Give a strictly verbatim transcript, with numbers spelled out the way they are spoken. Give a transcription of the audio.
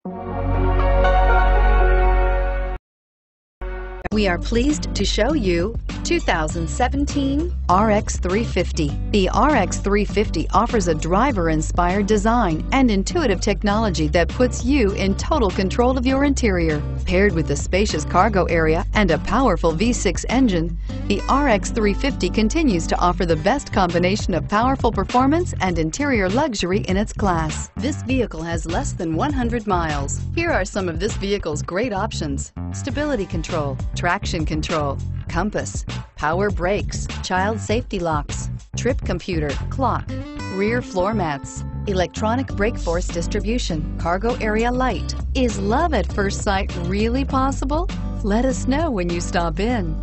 We are pleased to show you two thousand seventeen R X three fifty. The R X three fifty offers a driver-inspired design and intuitive technology that puts you in total control of your interior. Paired with a spacious cargo area and a powerful V six engine, the R X three fifty continues to offer the best combination of powerful performance and interior luxury in its class. This vehicle has less than one hundred miles. Here are some of this vehicle's great options: stability control, traction control, compass, power brakes, child safety locks, trip computer, clock, rear floor mats, electronic brake force distribution, cargo area light. Is love at first sight really possible? Let us know when you stop in.